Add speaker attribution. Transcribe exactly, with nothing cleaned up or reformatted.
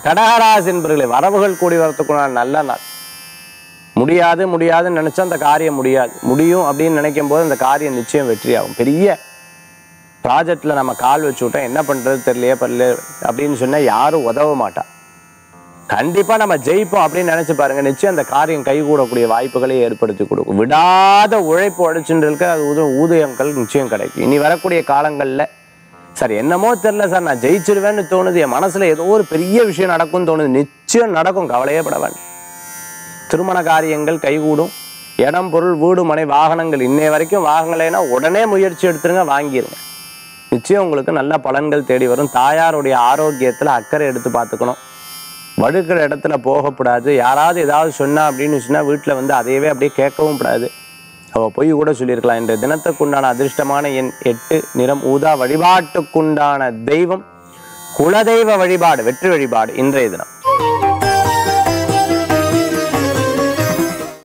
Speaker 1: கடகராசி என்பவர்களே, வரவுகள் கூடி வரத்துக்குள்ள நல்ல நாள். முடியாது முடியாதுன்னு நினைச்சா அந்த காரியம் முடியாது, முடியும் அப்படின்னு நினைக்கும் போது அந்த காரியம் நிச்சயம் வெற்றி ஆகும். பெரிய ப்ராஜெக்ட்ல நம்ம கால் வச்சு விட்டோம், என்ன பண்றது தெரியலையே பரல அப்படின்னு சொன்னா யாரும் உதவ மாட்டா. கண்டிப்பா நம்ம ஜெயிப்போம் அப்படின்னு நினைச்சு பாருங்க, நிச்சயம் அந்த காரியம் கைகூடக்கூடிய வாய்ப்புகளை ஏற்படுத்தி கொடுக்கும். விடாத உழைப்பு உழைச்சுருக்கு, அது ஊது ஊதியங்கள் நிச்சயம் கிடைக்கும். இனி வரக்கூடிய காலங்கள்ல சார் என்னமோ தெரியல சார், நான் ஜெயிச்சிருவேன்னு தோணுது, என் மனசுல ஏதோ ஒரு பெரிய விஷயம் நடக்கும்னு தோணுது, நிச்சயம் நடக்கும், கவலையே பட வேண்டாம். திருமண காரியங்கள் கைகூடும். இடம் பொருள் வீடு மனை வாகனங்கள் இன்னைய வரைக்கும் வாங்கலைன்னா உடனே முயற்சி எடுத்துருங்க, வாங்கிருங்க. நிச்சயம் உங்களுக்கு நல்ல பலன்கள் தேடி வரும். தாயாருடைய ஆரோக்கியத்துல அக்கறை எடுத்து பார்த்துக்கணும். வழுக்கிற இடத்துல போகக்கூடாது. யாராவது ஏதாவது சொன்னா அப்படின்னு சொன்னா வீட்டில் வந்து அதையவே அப்படியே கேட்கவும் கூடாது. அவள் பொய் கூட சொல்லியிருக்கலாம். இன்றைய தினத்துக்குண்டான அதிர்ஷ்டமான எண் எட்டு, நிறம் ஊதா, வழிபாட்டுக்குண்டான தெய்வம் குலதெய்வ வழிபாடு, வெற்றி வழிபாடு இன்றைய தினம்.